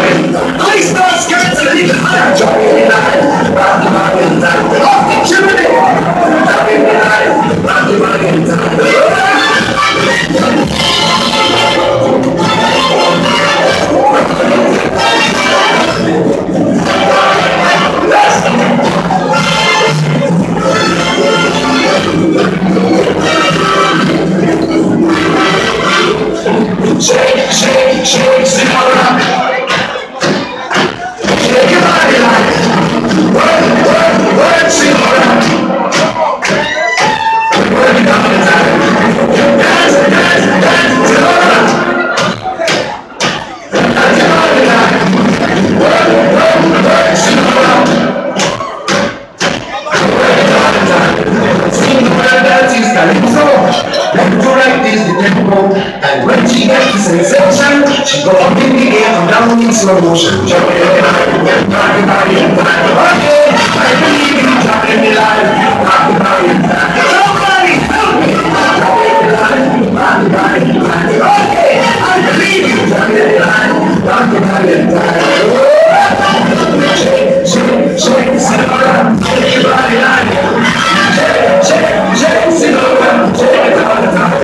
Ice bar skirts and even higher. Off the chimney. Shake, shake, shake, Sinora. Shake your body like work, work, work, Sinora. Work it all the time. Dance, dance, dance, Sinora. Dance your body like work, work, work, Sinora. Work it all the time. Sinora dances calypso. Like to like this, the tempo. And when she gets the sensation, she go up in the air and down in slow motion. Jump in the life, rock the body and time. Okay, I believe in jump in the life, rock the body and time. Somebody help me! Jump in the life, rock the body and time. Okay, I believe in jump in the life, rock the body and time. Shake, shake, shake, sit around, shake your body like shake, shake, shake, sit around, shake it all the time.